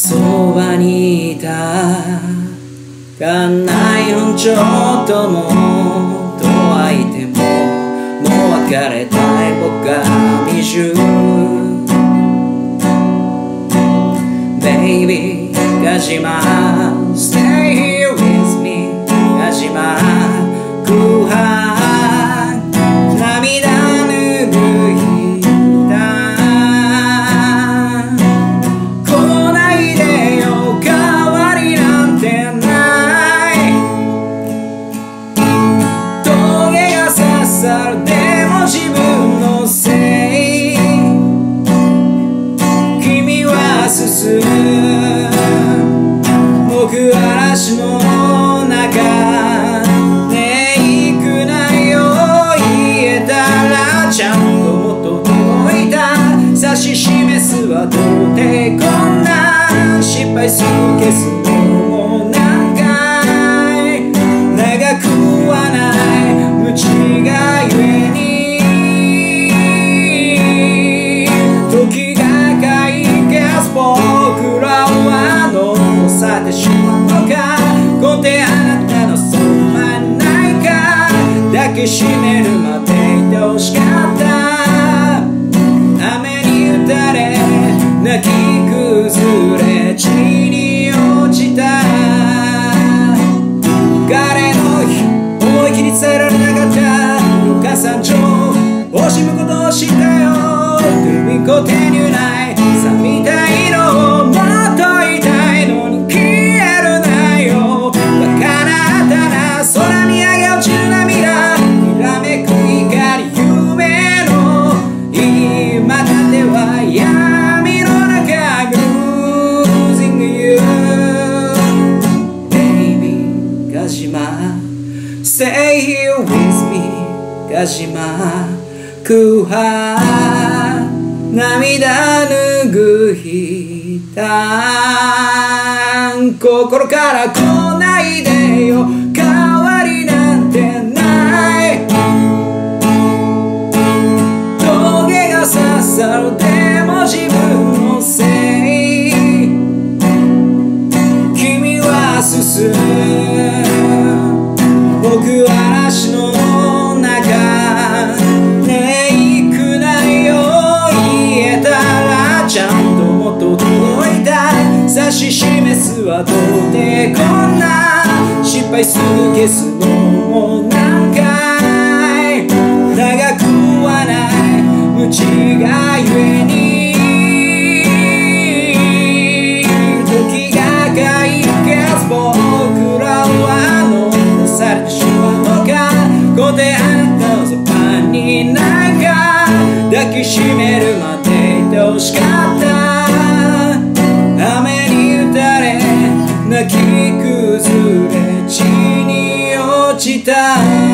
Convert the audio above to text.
そばにいた館内本長ともとはいてももう別れたい僕が未熟 Baby ガジマ Stay here with me ガジマ空白涙拭いた来ないでよ代わりなんてない棘が刺さるでも自分のせい君は進む僕嵐の中ねえ行くなよ言えたらちゃんと元届いた指し示すは到底こんな失敗する消すのも何回長くはない無知がゆえに時が解決僕らは残されてしまうのか根底あなたのそばにないか抱きしめるまでいてほしかった雨に打たれ泣き崩れ地に落ちた彼の日思い切り伝えられなかった路加山頂惜しむことを知ったよ首こ手にないさみたいのをもっと言いたいのに消えるなよバカなったな空見上げ落ちる涙きらめく光夢の今だては闇の中 Losing you Baby ガジマ Stay here with me ガジマ空白涙拭いた心から来ないでよ代わりなんてない棘が刺さるでも自分のせい君は進む僕は嵐の中ねえ行くなよ言えたらちゃんと元届いた指し示すは到底こんな失敗する消すのも何回長くはない無知がゆえに時が解決僕らは残されてしまうのか根底あなたのそばにないか抱きしめるまでいてほしかった雨に打たれ泣き崩れ地に落ちた